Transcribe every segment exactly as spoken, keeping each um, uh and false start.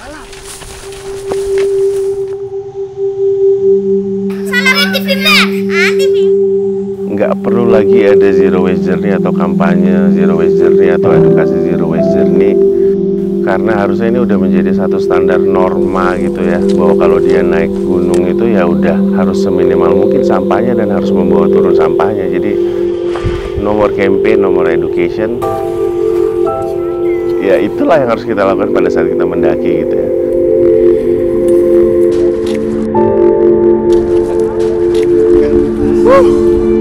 Nggak perlu lagi ada zero waste journey atau kampanye zero waste journey atau edukasi zero waste journey, karena harusnya ini udah menjadi satu standar norma gitu ya, bahwa kalau dia naik gunung itu ya udah harus seminimal mungkin sampahnya dan harus membawa turun sampahnya. Jadi no more campaign, no more education, ya itulah yang harus kita lakukan pada saat kita mendaki gitu ya. Woo!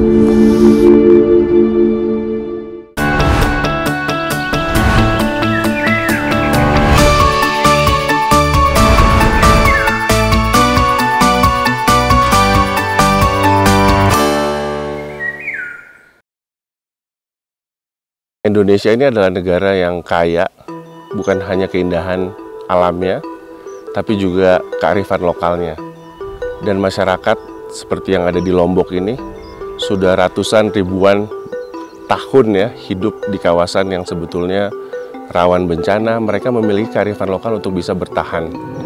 Indonesia ini adalah negara yang kaya, bukan hanya keindahan alamnya, tapi juga kearifan lokalnya. Dan masyarakat seperti yang ada di Lombok ini, sudah ratusan ribuan tahun ya, hidup di kawasan yang sebetulnya rawan bencana. Mereka memiliki kearifan lokal untuk bisa bertahan.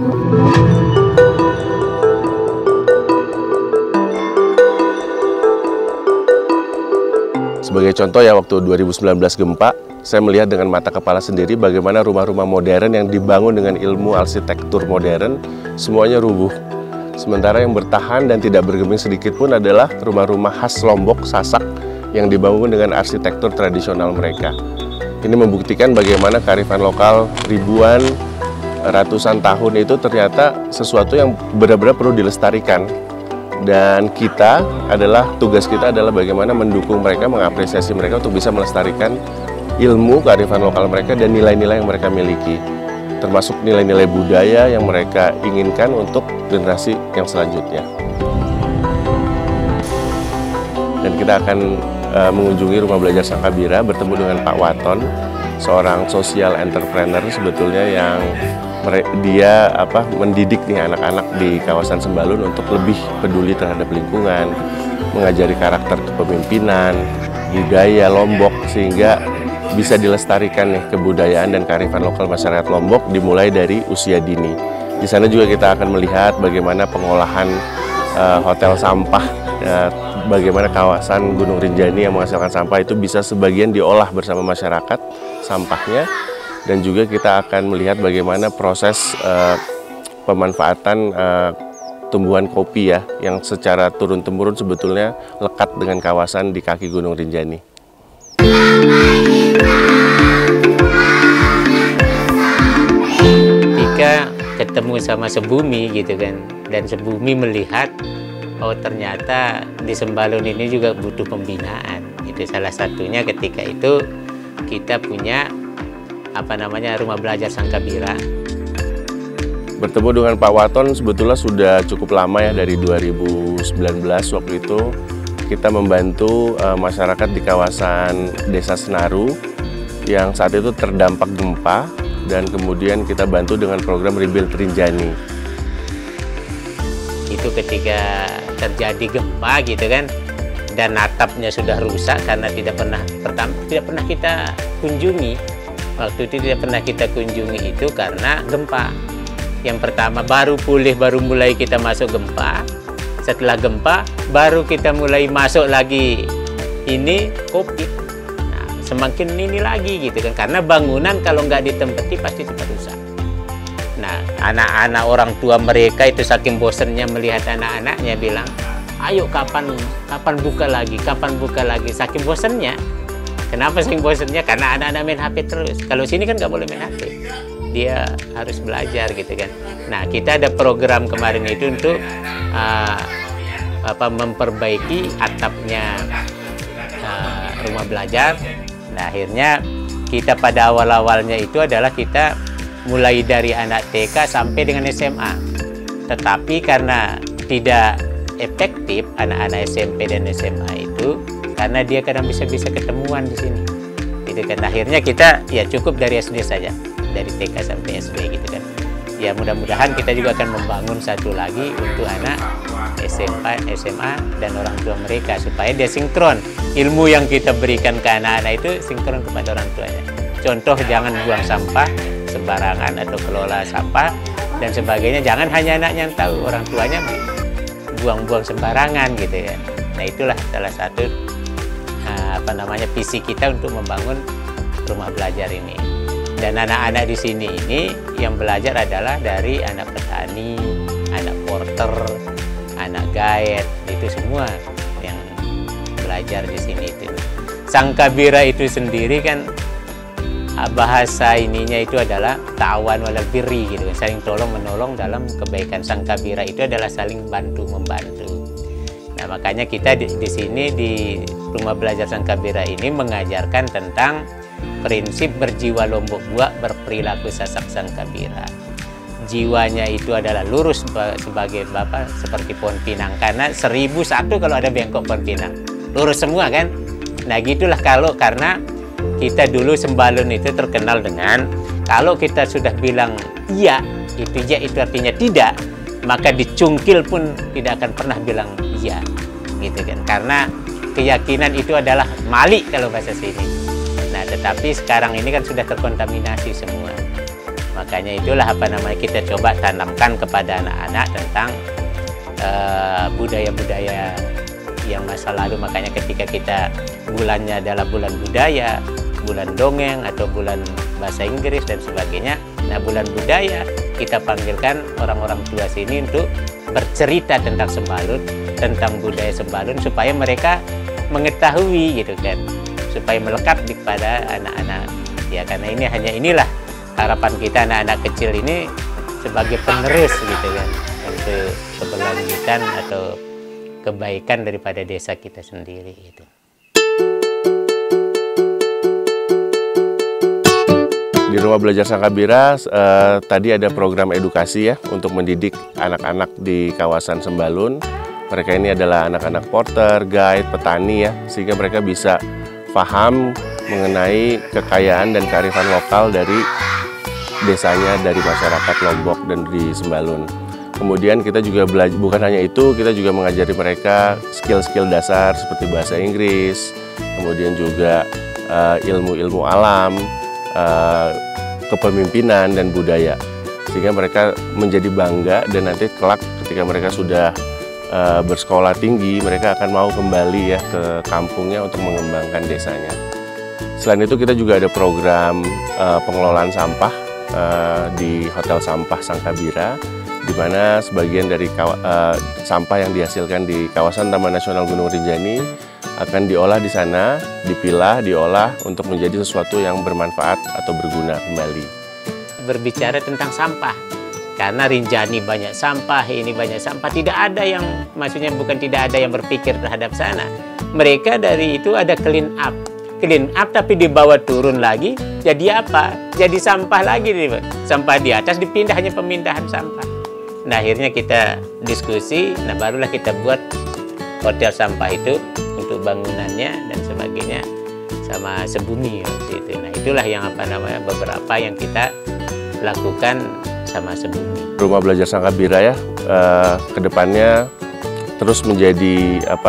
Sebagai contoh ya, waktu dua ribu sembilan belas gempa, saya melihat dengan mata kepala sendiri bagaimana rumah-rumah modern yang dibangun dengan ilmu arsitektur modern, semuanya rubuh. Sementara yang bertahan dan tidak bergeming sedikit pun adalah rumah-rumah khas Lombok, Sasak, yang dibangun dengan arsitektur tradisional mereka. Ini membuktikan bagaimana kearifan lokal ribuan, ratusan tahun itu ternyata sesuatu yang benar-benar perlu dilestarikan. Dan kita adalah, tugas kita adalah bagaimana mendukung mereka, mengapresiasi mereka untuk bisa melestarikan ilmu kearifan lokal mereka dan nilai-nilai yang mereka miliki. Termasuk nilai-nilai budaya yang mereka inginkan untuk generasi yang selanjutnya. Dan kita akan uh, mengunjungi Rumah Belajar Sangkabira, bertemu dengan Pak Waton, seorang social entrepreneur sebetulnya yang dia apa mendidik nih anak-anak di kawasan Sembalun untuk lebih peduli terhadap lingkungan, mengajari karakter kepemimpinan, budaya Lombok, sehingga bisa dilestarikan nih kebudayaan dan kearifan lokal masyarakat Lombok dimulai dari usia dini. Di sana juga kita akan melihat bagaimana pengolahan uh, hotel sampah, uh, bagaimana kawasan Gunung Rinjani yang menghasilkan sampah itu bisa sebagian diolah bersama masyarakat sampahnya. Dan juga kita akan melihat bagaimana proses uh, pemanfaatan uh, tumbuhan kopi ya, yang secara turun-temurun sebetulnya lekat dengan kawasan di kaki Gunung Rinjani. Ketika ketemu sama sebumi gitu kan, dan sebumi melihat, oh ternyata di Sembalun ini juga butuh pembinaan. Itu salah satunya ketika itu kita punya apa namanya Rumah Belajar Sangkabira. Bertemu dengan Pak Waton sebetulnya sudah cukup lama ya, dari dua ribu sembilan belas. Waktu itu kita membantu uh, masyarakat di kawasan Desa Senaru yang saat itu terdampak gempa, dan kemudian kita bantu dengan program Rebuild Rinjani. Itu ketika terjadi gempa gitu kan, dan atapnya sudah rusak karena tidak pernah pertama tidak pernah kita kunjungi. Waktu itu tidak pernah kita kunjungi itu karena gempa. Yang pertama baru pulih, baru mulai kita masuk gempa. Setelah gempa baru kita mulai masuk lagi ini COVID. Nah, semakin ini lagi gitu kan, karena bangunan kalau nggak ditempati pasti cepat rusak. Nah, anak-anak orang tua mereka itu saking bosannya melihat anak-anaknya bilang, ayo kapan kapan buka lagi, kapan buka lagi, saking bosannya. Kenapa sih bosannya? Karena anak-anak main H P terus. Kalau sini kan nggak boleh main H P. Dia harus belajar gitu kan. Nah, kita ada program kemarin itu untuk uh, apa memperbaiki atapnya uh, rumah belajar. Nah, akhirnya kita pada awal-awalnya itu adalah kita mulai dari anak T K sampai dengan S M A. Tetapi karena tidak efektif anak-anak S M P dan S M A itu, karena dia kadang bisa-bisa ketemuan di sini. Gitu kan. Akhirnya kita ya cukup dari S D saja, dari T K sampai S D gitu kan. Ya mudah-mudahan kita juga akan membangun satu lagi untuk anak S M A, S M A dan orang tua mereka supaya dia sinkron. Ilmu yang kita berikan ke anak-anak itu sinkron kepada orang tuanya. Contoh, jangan buang sampah sembarangan atau kelola sampah dan sebagainya. Jangan hanya anaknya yang tahu, orang tuanya buang-buang sembarangan gitu ya. Nah itulah salah satu uh, apa namanya visi kita untuk membangun rumah belajar ini. Dan anak-anak di sini ini yang belajar adalah dari anak petani, anak porter, anak guide, itu semua yang belajar di sini itu. Sangkabira itu sendiri kan bahasa ininya itu adalah ta'awan wal birri gitu, saling tolong menolong dalam kebaikan. Sangkabira itu adalah saling bantu membantu. Nah makanya kita di, di sini di rumah belajar Sangkabira ini mengajarkan tentang prinsip berjiwa lombok buak, berperilaku sasak Sangkabira. Jiwanya itu adalah lurus sebagai bapak seperti pohon pinang, karena seribu satu kalau ada bengkok pohon pinang lurus semua kan. Nah gitulah kalau karena kita dulu Sembalun itu terkenal dengan kalau kita sudah bilang iya itu ya itu artinya tidak, maka dicungkil pun tidak akan pernah bilang iya gitu kan, karena keyakinan itu adalah malik kalau bahasa sini. Nah tetapi sekarang ini kan sudah terkontaminasi semua. Makanya itulah apa namanya kita coba tanamkan kepada anak-anak tentang budaya-budaya uh, yang masa lalu. Makanya ketika kita bulannya adalah bulan budaya, bulan dongeng atau bulan bahasa Inggris dan sebagainya. Nah bulan budaya kita panggilkan orang-orang tua sini untuk bercerita tentang Sembalun, tentang budaya Sembalun supaya mereka mengetahui gitu kan, supaya melekat kepada anak-anak ya. Karena ini hanya inilah harapan kita anak-anak kecil ini sebagai penerus gitu kan untuk keberlanjutan atau kebaikan daripada desa kita sendiri gitu. Di Rumah Belajar Sangkabira eh, tadi ada program edukasi ya untuk mendidik anak-anak di kawasan Sembalun. Mereka ini adalah anak-anak porter, guide, petani ya, sehingga mereka bisa paham mengenai kekayaan dan kearifan lokal dari desanya, dari masyarakat Lombok dan di Sembalun. Kemudian kita juga belajar, bukan hanya itu, kita juga mengajari mereka skill-skill dasar seperti bahasa Inggris, kemudian juga ilmu-ilmu uh, alam, uh, kepemimpinan dan budaya, sehingga mereka menjadi bangga dan nanti kelak ketika mereka sudah uh, bersekolah tinggi, mereka akan mau kembali ya ke kampungnya untuk mengembangkan desanya. Selain itu kita juga ada program uh, pengelolaan sampah Uh, di Hotel Sampah Sangkabira, di mana sebagian dari uh, sampah yang dihasilkan di kawasan Taman Nasional Gunung Rinjani akan diolah di sana, dipilah, diolah untuk menjadi sesuatu yang bermanfaat atau berguna kembali. Berbicara tentang sampah, karena Rinjani banyak sampah, ini banyak sampah, tidak ada yang, maksudnya bukan tidak ada yang berpikir terhadap sana. Mereka dari itu ada clean up. Clean up tapi dibawa turun lagi jadi apa? Jadi sampah lagi nih, sampah di atas dipindah, hanya pemindahan sampah. Nah akhirnya kita diskusi, nah barulah kita buat hotel sampah itu untuk bangunannya dan sebagainya sama sebumi waktu itu. Nah itulah yang apa namanya beberapa yang kita lakukan sama sebumi. Rumah Belajar Sangkabira ya eh, kedepannya terus menjadi apa?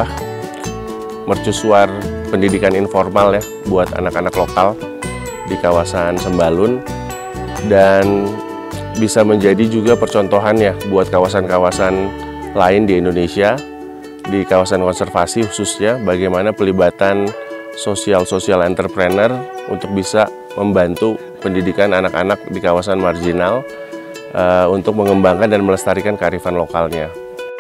mercusuar pendidikan informal ya buat anak-anak lokal di kawasan Sembalun, dan bisa menjadi juga percontohan ya buat kawasan-kawasan lain di Indonesia, di kawasan konservasi khususnya, bagaimana pelibatan sosial-sosial entrepreneur untuk bisa membantu pendidikan anak-anak di kawasan marginal uh, untuk mengembangkan dan melestarikan kearifan lokalnya.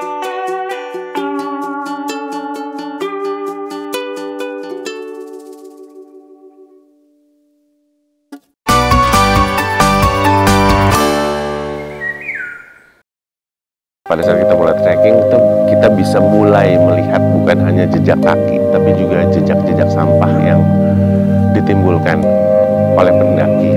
Pada saat kita mulai trekking, itu kita bisa mulai melihat bukan hanya jejak kaki, tapi juga jejak-jejak sampah yang ditimbulkan oleh pendaki.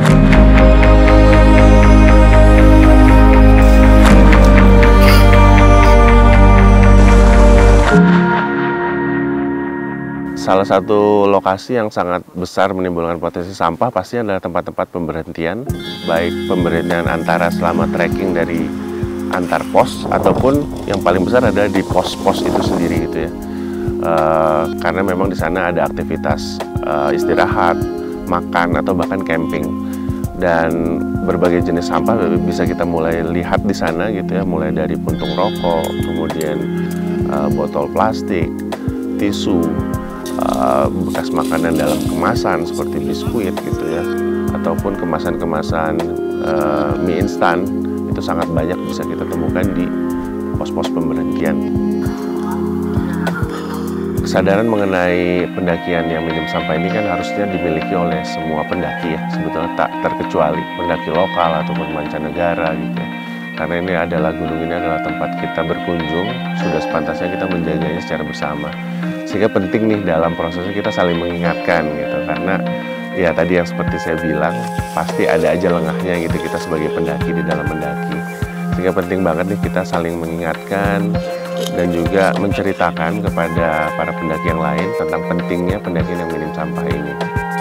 Salah satu lokasi yang sangat besar menimbulkan potensi sampah pasti adalah tempat-tempat pemberhentian, baik pemberhentian antara selama trekking dari antar pos ataupun yang paling besar adalah di pos-pos itu sendiri gitu ya. E, karena memang di sana ada aktivitas e, istirahat, makan atau bahkan camping. dan berbagai jenis sampah bisa kita mulai lihat di sana gitu ya, mulai dari puntung rokok, kemudian uh, botol plastik, tisu, uh, bekas makanan dalam kemasan seperti biskuit gitu ya, ataupun kemasan-kemasan uh, mie instan, itu sangat banyak bisa kita temukan di pos-pos pemberhentian. Kesadaran mengenai pendakian yang minim sampah ini kan harusnya dimiliki oleh semua pendaki ya, sebetulnya tak terkecuali pendaki lokal ataupun mancanegara gitu ya. Karena ini adalah gunung ini adalah tempat kita berkunjung, sudah sepantasnya kita menjaganya secara bersama. Sehingga penting nih dalam prosesnya kita saling mengingatkan gitu, karena ya tadi yang seperti saya bilang, pasti ada aja lengahnya gitu kita sebagai pendaki di dalam mendaki. Sehingga penting banget nih kita saling mengingatkan dan juga menceritakan kepada para pendaki yang lain tentang pentingnya pendakian yang minim sampah ini.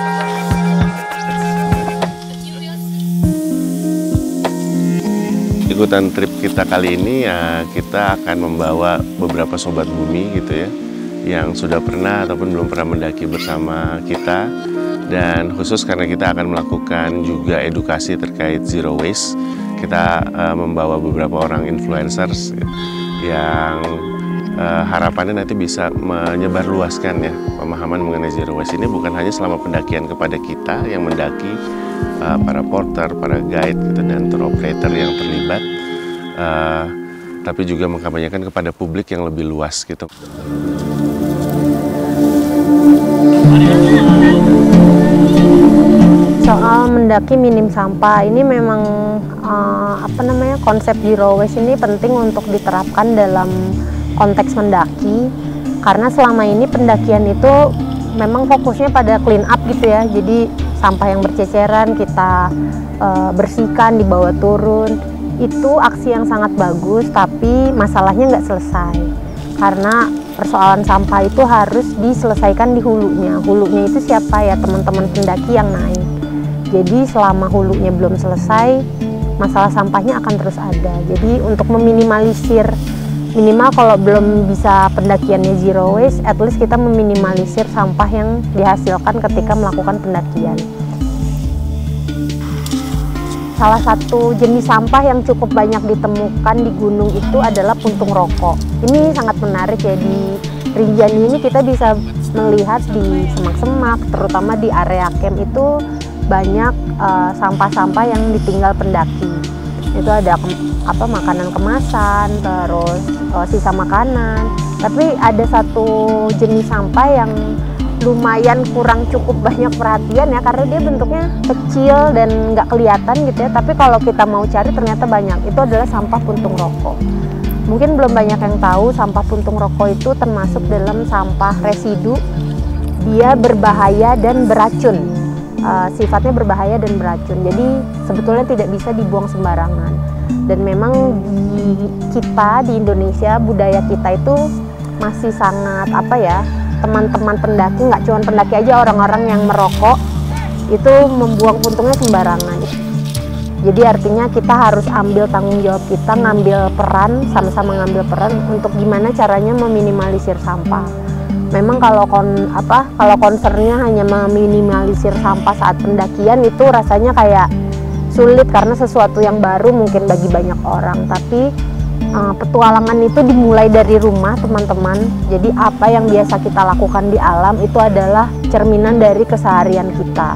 Ikutan trip kita kali ini ya, kita akan membawa beberapa sobat bumi gitu ya, yang sudah pernah ataupun belum pernah mendaki bersama kita. Dan khusus karena kita akan melakukan juga edukasi terkait zero waste, kita uh, membawa beberapa orang influencers yang uh, harapannya nanti bisa menyebarluaskan ya pemahaman mengenai zero waste ini, bukan hanya selama pendakian kepada kita yang mendaki, uh, para porter, para guide gitu, dan tour operator yang terlibat, uh, tapi juga mengkampanyekan kepada publik yang lebih luas gitu. Soal mendaki minim sampah ini memang uh, apa namanya konsep zero waste ini penting untuk diterapkan dalam konteks mendaki, karena selama ini pendakian itu memang fokusnya pada clean up gitu ya, jadi sampah yang berceceran kita uh, bersihkan, dibawa turun. Itu aksi yang sangat bagus, tapi masalahnya nggak selesai karena persoalan sampah itu harus diselesaikan di hulunya. Hulunya itu siapa ya? Teman-teman pendaki yang naik. Jadi selama hulunya belum selesai, masalah sampahnya akan terus ada. Jadi untuk meminimalisir, minimal kalau belum bisa pendakiannya zero waste, at least kita meminimalisir sampah yang dihasilkan ketika melakukan pendakian. Salah satu jenis sampah yang cukup banyak ditemukan di gunung itu adalah puntung rokok. Ini sangat menarik ya, di Rinjani ini kita bisa melihat di semak-semak, terutama di area camp itu banyak sampah-sampah uh, yang ditinggal pendaki. Itu ada apa makanan kemasan, terus uh, sisa makanan. Tapi ada satu jenis sampah yang lumayan kurang cukup banyak perhatian ya, karena dia bentuknya kecil dan nggak kelihatan gitu ya. Tapi kalau kita mau cari ternyata banyak. Itu adalah sampah puntung rokok. Mungkin belum banyak yang tahu sampah puntung rokok itu termasuk dalam sampah residu. Dia berbahaya dan beracun. Uh, sifatnya berbahaya dan beracun, jadi sebetulnya tidak bisa dibuang sembarangan. Dan memang di kita di Indonesia, budaya kita itu masih sangat apa ya, teman-teman pendaki, nggak cuma pendaki aja, orang-orang yang merokok itu membuang puntungnya sembarangan. Jadi artinya kita harus ambil tanggung jawab, kita ngambil peran, sama-sama ngambil peran untuk gimana caranya meminimalisir sampah. Memang kalau kon apa kalau concernnya hanya meminimalisir sampah saat pendakian itu rasanya kayak sulit karena sesuatu yang baru mungkin bagi banyak orang. Tapi uh, petualangan itu dimulai dari rumah, teman-teman. Jadi apa yang biasa kita lakukan di alam itu adalah cerminan dari keseharian kita.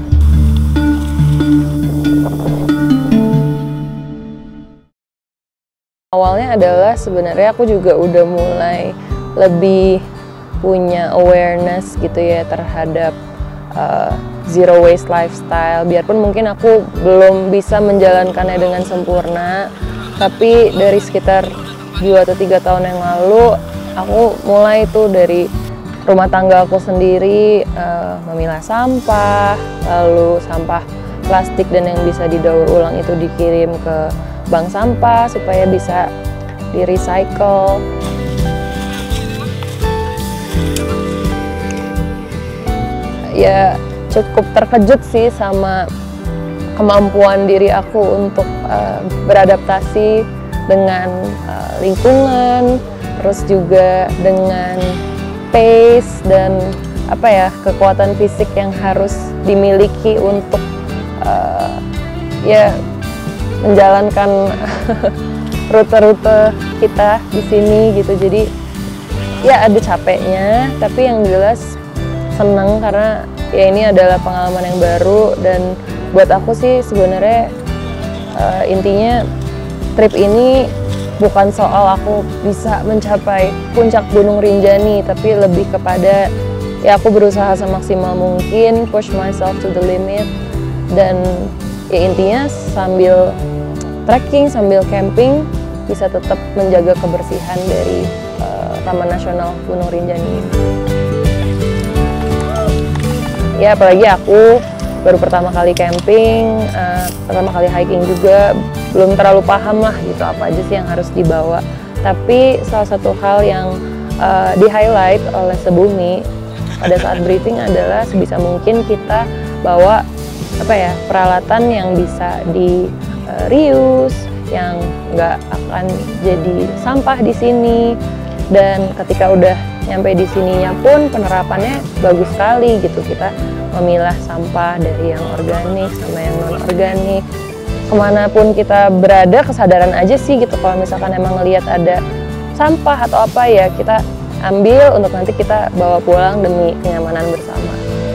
Awalnya adalah sebenarnya aku juga udah mulai lebih punya awareness gitu ya terhadap uh, zero waste lifestyle. Biarpun mungkin aku belum bisa menjalankannya dengan sempurna, tapi dari sekitar dua atau tiga tahun yang lalu aku mulai tuh dari rumah tangga aku sendiri uh, memilah sampah, lalu sampah plastik dan yang bisa didaur ulang itu dikirim ke bank sampah supaya bisa di recycle. Ya cukup terkejut sih sama kemampuan diri aku untuk uh, beradaptasi dengan uh, lingkungan, terus juga dengan pace dan apa ya kekuatan fisik yang harus dimiliki untuk uh, ya menjalankan rute-rute kita di sini gitu. Jadi ya ada capeknya, tapi yang jelas seneng karena ya ini adalah pengalaman yang baru. Dan buat aku sih sebenarnya uh, intinya trip ini bukan soal aku bisa mencapai puncak Gunung Rinjani, tapi lebih kepada ya aku berusaha semaksimal mungkin, push myself to the limit, dan ya intinya sambil trekking, sambil camping bisa tetap menjaga kebersihan dari uh, Taman Nasional Gunung Rinjani. Ya apalagi aku baru pertama kali camping, uh, pertama kali hiking juga, belum terlalu paham lah gitu apa aja sih yang harus dibawa. Tapi salah satu hal yang uh, di-highlight oleh Sebumi pada saat briefing adalah sebisa mungkin kita bawa apa ya peralatan yang bisa di uh, reuse, yang nggak akan jadi sampah di sini. Dan ketika udah nyampe di sininya pun penerapannya bagus sekali gitu. Kita memilah sampah dari yang organik sama yang non organik. Kemanapun kita berada, kesadaran aja sih gitu. Kalau misalkan emang ngelihat ada sampah atau apa ya kita ambil untuk nanti kita bawa pulang demi kenyamanan bersama.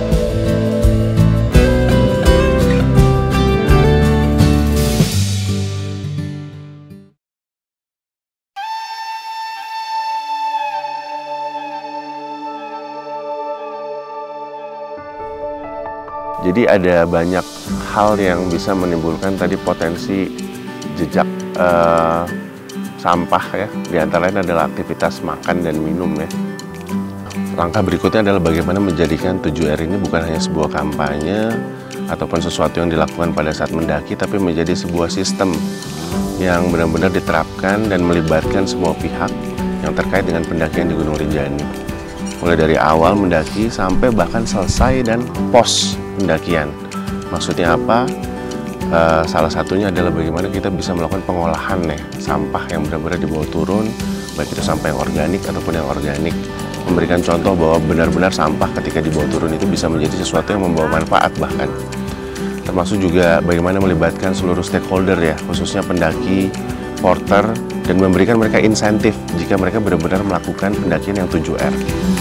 Jadi ada banyak hal yang bisa menimbulkan tadi potensi jejak uh, sampah ya. Di antara lain adalah aktivitas makan dan minum ya. Langkah berikutnya adalah bagaimana menjadikan tujuh R ini bukan hanya sebuah kampanye ataupun sesuatu yang dilakukan pada saat mendaki, tapi menjadi sebuah sistem yang benar-benar diterapkan dan melibatkan semua pihak yang terkait dengan pendakian di Gunung Rinjani. Mulai dari awal mendaki sampai bahkan selesai dan pos pendakian. Maksudnya apa? Uh, salah satunya adalah bagaimana kita bisa melakukan pengolahan ya, sampah yang benar-benar dibawa turun, baik itu sampah yang organik ataupun yang organik. Memberikan contoh bahwa benar-benar sampah ketika dibawa turun itu bisa menjadi sesuatu yang membawa manfaat bahkan. Termasuk juga bagaimana melibatkan seluruh stakeholder ya, khususnya pendaki, porter, dan memberikan mereka insentif jika mereka benar-benar melakukan pendakian yang tujuh R.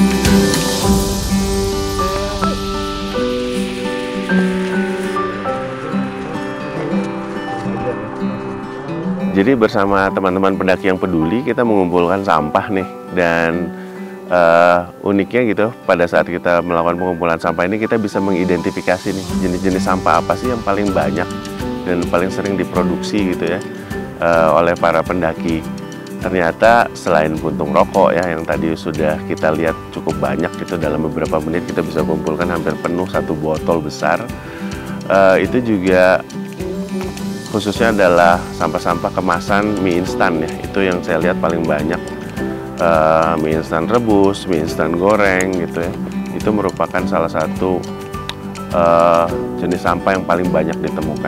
Jadi bersama teman-teman pendaki yang peduli kita mengumpulkan sampah nih, dan uh, uniknya gitu pada saat kita melakukan pengumpulan sampah ini kita bisa mengidentifikasi nih jenis-jenis sampah apa sih yang paling banyak dan paling sering diproduksi gitu ya uh, oleh para pendaki. Ternyata selain puntung rokok ya yang tadi sudah kita lihat cukup banyak gitu, dalam beberapa menit kita bisa kumpulkan hampir penuh satu botol besar. Uh, itu juga khususnya adalah sampah-sampah kemasan mie instan ya, itu yang saya lihat paling banyak. Uh, mie instan rebus, mie instan goreng gitu ya, itu merupakan salah satu uh, jenis sampah yang paling banyak ditemukan.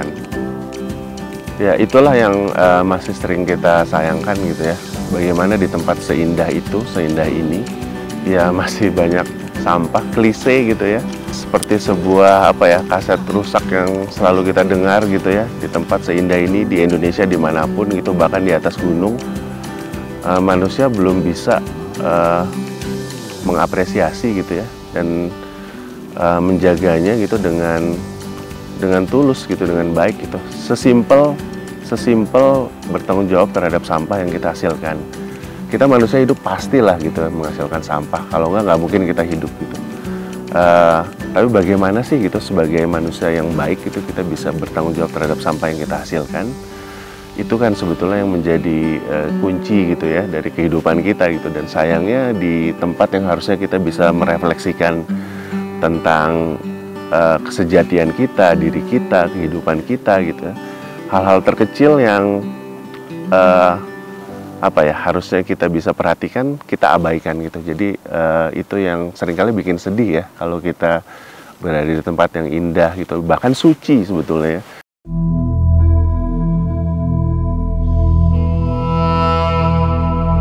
Ya itulah yang uh, masih sering kita sayangkan gitu ya, bagaimana di tempat seindah itu, seindah ini ya masih banyak sampah, klise gitu ya, seperti sebuah apa ya kaset rusak yang selalu kita dengar gitu ya. Di tempat seindah ini, di Indonesia dimanapun gitu, bahkan di atas gunung, uh, manusia belum bisa uh, mengapresiasi gitu ya, dan uh, menjaganya gitu dengan dengan tulus gitu, dengan baik gitu. Sesimpel sesimpel bertanggung jawab terhadap sampah yang kita hasilkan. Kita manusia hidup pastilah gitu menghasilkan sampah, kalau enggak nggak mungkin kita hidup gitu. Uh, tapi bagaimana sih gitu sebagai manusia yang baik itu kita bisa bertanggung jawab terhadap sampah yang kita hasilkan? Itu kan sebetulnya yang menjadi uh, kunci gitu ya dari kehidupan kita gitu. Dan sayangnya di tempat yang harusnya kita bisa merefleksikan tentang uh, kesejatian kita, diri kita, kehidupan kita gitu, hal-hal terkecil yang uh, apa ya harusnya kita bisa perhatikan, kita abaikan gitu. Jadi uh, itu yang seringkali bikin sedih ya kalau kita berada di tempat yang indah gitu, bahkan suci sebetulnya ya.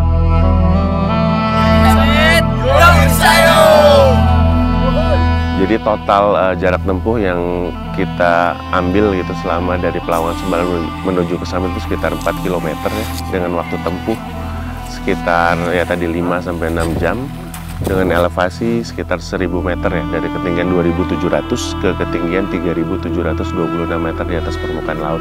Jadi Jadi total uh, jarak tempuh yang kita ambil gitu selama dari Pelawan Sembalan menuju ke summit itu sekitar empat kilometer ya, dengan waktu tempuh sekitar ya tadi lima sampai enam jam, dengan elevasi sekitar seribu meter ya, dari ketinggian dua ribu tujuh ratus ke ketinggian tiga ribu tujuh ratus dua puluh enam meter di atas permukaan laut.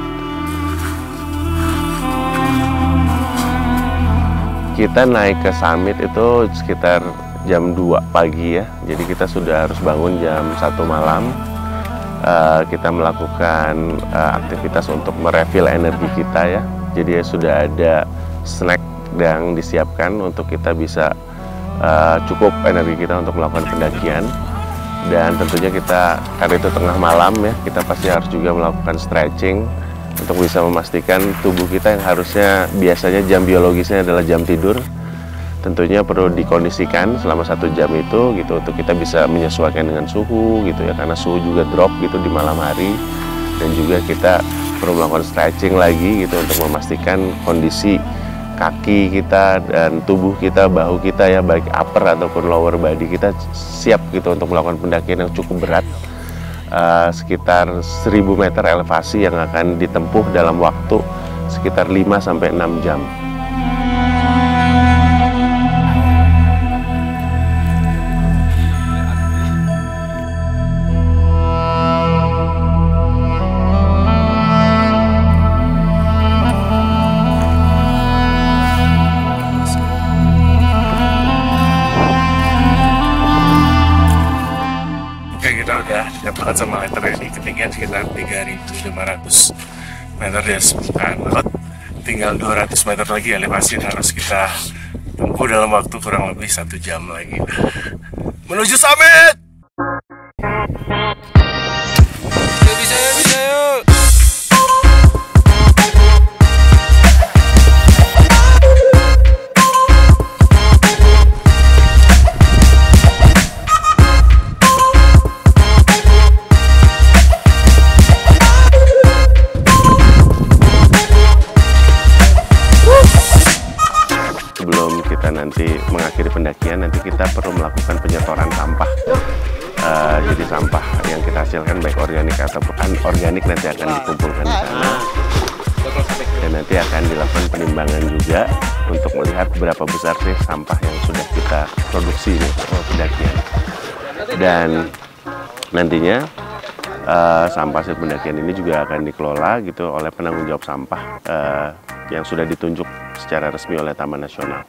Kita naik ke summit itu sekitar jam dua pagi ya, jadi kita sudah harus bangun jam satu malam. Uh, kita melakukan uh, aktivitas untuk merefill energi kita ya, jadi sudah ada snack yang disiapkan untuk kita bisa uh, cukup energi kita untuk melakukan pendakian. Dan tentunya kita, karena itu tengah malam ya, kita pasti harus juga melakukan stretching untuk bisa memastikan tubuh kita yang harusnya biasanya jam biologisnya adalah jam tidur, tentunya perlu dikondisikan selama satu jam itu gitu, untuk kita bisa menyesuaikan dengan suhu gitu ya, karena suhu juga drop gitu di malam hari. Dan juga kita perlu melakukan stretching lagi gitu untuk memastikan kondisi kaki kita dan tubuh kita, bahu kita ya, baik upper ataupun lower body kita siap gitu untuk melakukan pendakian yang cukup berat, uh, sekitar seribu meter elevasi yang akan ditempuh dalam waktu sekitar lima sampai enam jam. Dapat sama meter di ketinggian sekitar tiga ribu lima ratus meter di atas permukaan laut. Tinggal dua ratus meter lagi elevasi yang harus kita tempuh dalam waktu kurang lebih satu jam lagi menuju summit. Bisa ya, bisa yuk. Nanti mengakhiri pendakian, nanti kita perlu melakukan penyetoran sampah. Uh, jadi sampah yang kita hasilkan baik organik ataupun anorganik nanti akan dikumpulkan di sana, dan nanti akan dilakukan penimbangan juga untuk melihat berapa besar sih sampah yang sudah kita produksi nih untuk pendakian. Dan nantinya uh, sampah hasil pendakian ini juga akan dikelola gitu oleh penanggung jawab sampah uh, yang sudah ditunjuk secara resmi oleh Taman Nasional.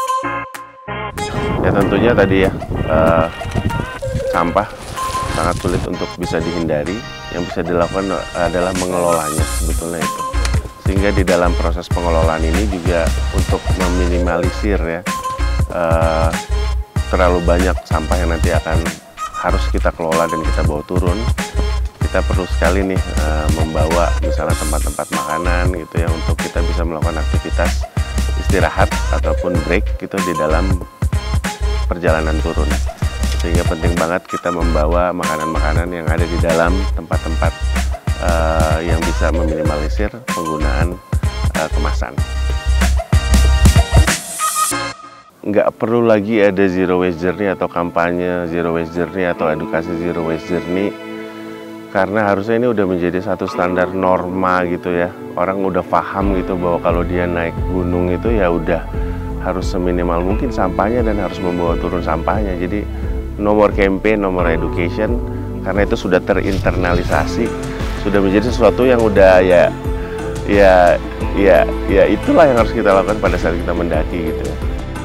Ya tentunya tadi ya, eh, sampah sangat sulit untuk bisa dihindari. Yang bisa dilakukan adalah mengelolanya sebetulnya itu. Sehingga di dalam proses pengelolaan ini juga untuk meminimalisir ya eh, terlalu banyak sampah yang nanti akan harus kita kelola dan kita bawa turun. Kita perlu sekali nih eh, membawa misalnya tempat-tempat makanan gitu ya, untuk kita bisa melakukan aktivitas istirahat ataupun break gitu di dalam perjalanan turun. Sehingga penting banget kita membawa makanan-makanan yang ada di dalam tempat-tempat uh, yang bisa meminimalisir penggunaan uh, kemasan. Nggak perlu lagi ada zero waste journey atau kampanye zero waste journey atau edukasi zero waste journey, karena harusnya ini udah menjadi satu standar norma gitu ya. Orang udah paham gitu bahwa kalau dia naik gunung itu ya udah harus seminimal mungkin sampahnya dan harus membawa turun sampahnya. Jadi no more campaign, no more education, karena itu sudah terinternalisasi, sudah menjadi sesuatu yang udah ya ya ya ya itulah yang harus kita lakukan pada saat kita mendaki gitu ya.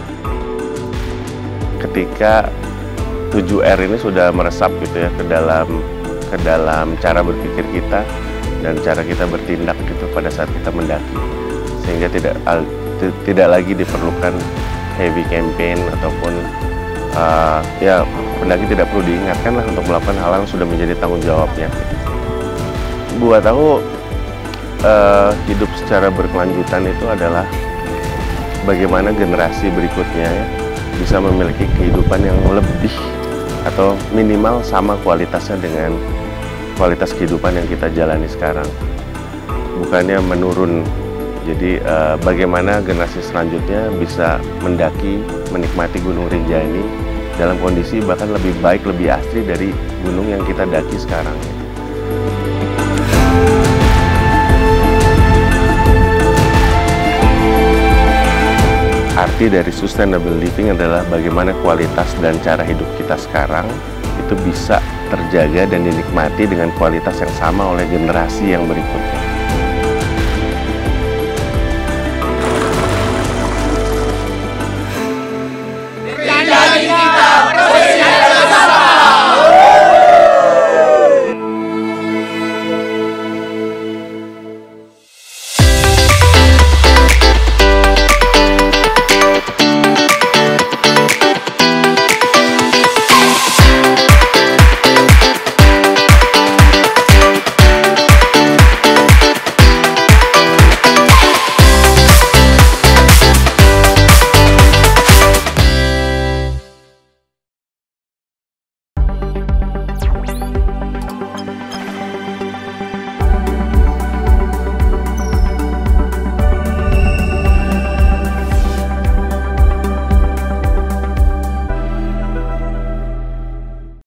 Ketika tujuh R ini sudah meresap gitu ya ke dalam ke dalam cara berpikir kita dan cara kita bertindak gitu pada saat kita mendaki, sehingga tidak tidak lagi diperlukan heavy campaign ataupun uh, ya pendaki tidak perlu diingatkan lah untuk melakukan hal yang sudah menjadi tanggung jawabnya. Buat aku uh, hidup secara berkelanjutan itu adalah bagaimana generasi berikutnya ya bisa memiliki kehidupan yang lebih atau minimal sama kualitasnya dengan kualitas kehidupan yang kita jalani sekarang, bukannya menurun. Jadi eh, bagaimana generasi selanjutnya bisa mendaki, menikmati Gunung Rinjani dalam kondisi bahkan lebih baik, lebih asri dari gunung yang kita daki sekarang. Arti dari sustainable living adalah bagaimana kualitas dan cara hidup kita sekarang itu bisa terjaga dan dinikmati dengan kualitas yang sama oleh generasi yang berikutnya.